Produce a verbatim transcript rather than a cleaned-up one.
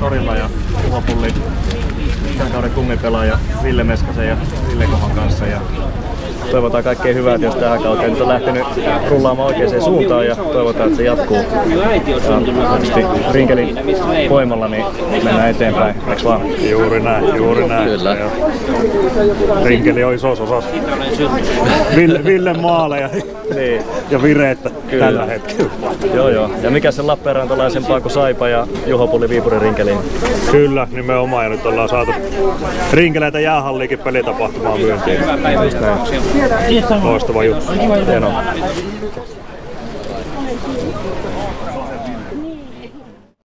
torilla ja Juho Pulli, tämän kauden kummipelaaja Ville Meskasen ja Ville Kohon kanssa. Ja toivotaan kaikkea hyvää, jos tähän kauteen nyt on lähtenyt rullaamaan oikeaan suuntaan ja toivotaan, että se jatkuu. Ja Rinkelin voimalla niin mennään eteenpäin, eikö vaan? Juuri näin, juuri näin. Kyllä. Rinkeli on isossa osassa Ville, Ville maaleja niin. ja vireettä Kyllä. tällä hetkellä. Joo joo. Ja mikä se lappeenrantalaisempaa kuin Saipa ja Juho Pulli Viipurin Rinkeliin? Kyllä, nimenomaan. Ja nyt ollaan saatu Rinkeleitä jäähalliikin pelitapahtumaan myyntiin. Loistava juttu. Hienoa.